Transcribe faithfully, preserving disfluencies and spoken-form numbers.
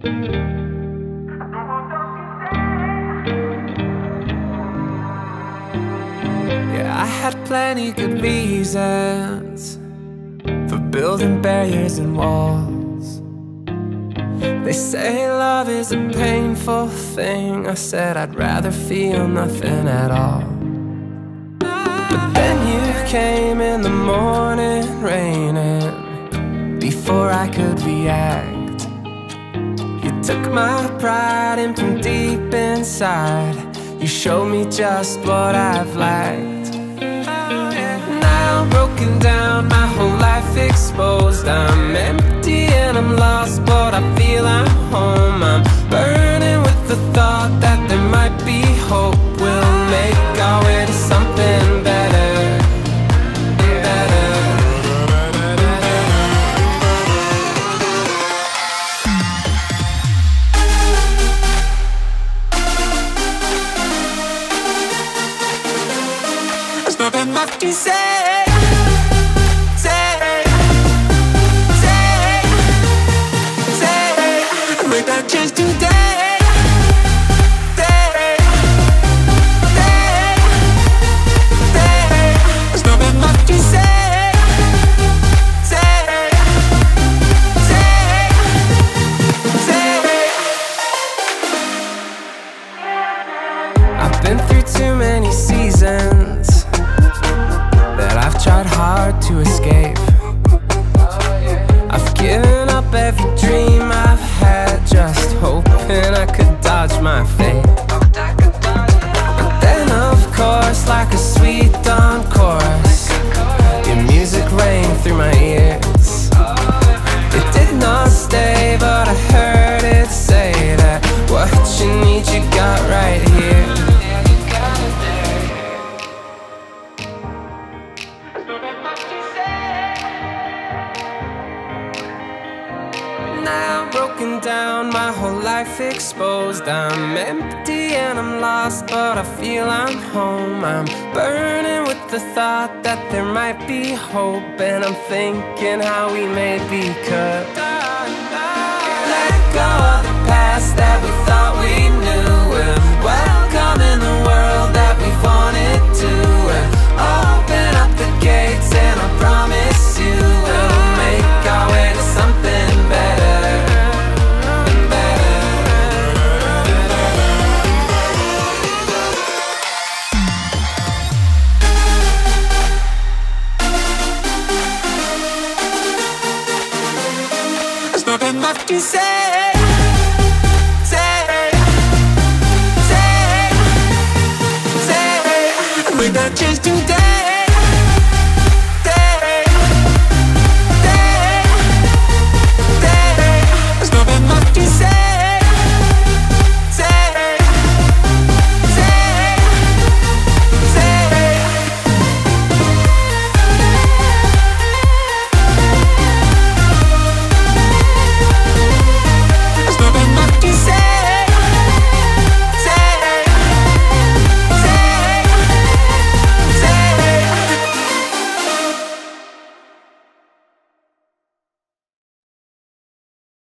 Yeah, I had plenty good reasons for building barriers and walls. They say love is a painful thing. I said I'd rather feel nothing at all. But then you came in the morning raining before I could react. You took my pride in from deep inside. You showed me just what I've lacked. Now I'm broken down, my whole life exposed. I'm empty and I'm lost, but I feel I'm home. I'm burning with the thought that there might be hope. We'll make our way to something better. Nothing left to say, say, say, say. Make that change today, say, say, say. There's nothing left to say, say, say, say. I've been through too many seasons that I've tried hard to escape. I've given up every dream I've had, just hoping I could dodge my fate. But then of course, like a sweet dawn chorus, your music rang through my ears. It did not stay, but I heard it say that what you need you got right here. Now I'm broken down, my whole life exposed. I'm empty and I'm lost, but I feel I'm home. I'm burning with the thought that there might be hope, and I'm thinking how we maybe could let go of the past that we thought we knew, and welcome in the world that we wanted to, and open up the gates, and I promise you we'll make our way to something better. Nothing left to say.